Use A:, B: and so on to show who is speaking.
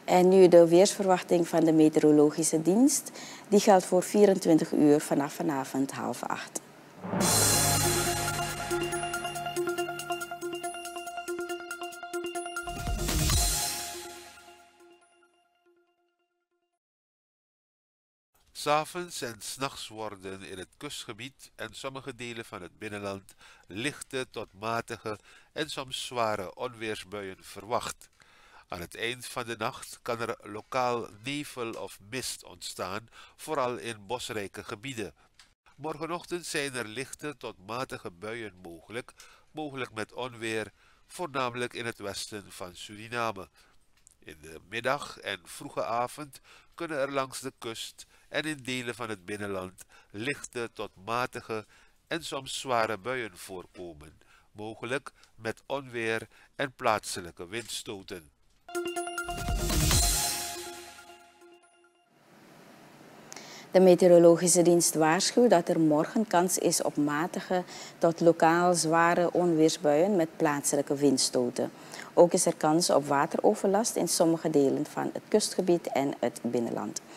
A: En nu de weersverwachting van de meteorologische dienst. Die geldt voor 24 uur vanaf vanavond 7:30.
B: S'avonds en 's nachts worden in het kustgebied en sommige delen van het binnenland lichte tot matige en soms zware onweersbuien verwacht. Aan het eind van de nacht kan er lokaal nevel of mist ontstaan, vooral in bosrijke gebieden. Morgenochtend zijn er lichte tot matige buien mogelijk met onweer, voornamelijk in het westen van Suriname. In de middag en vroege avond kunnen er langs de kust en in delen van het binnenland lichte tot matige en soms zware buien voorkomen, mogelijk met onweer en plaatselijke windstoten.
A: De meteorologische dienst waarschuwt dat er morgen kans is op matige tot lokaal zware onweersbuien met plaatselijke windstoten. Ook is er kans op wateroverlast in sommige delen van het kustgebied en het binnenland.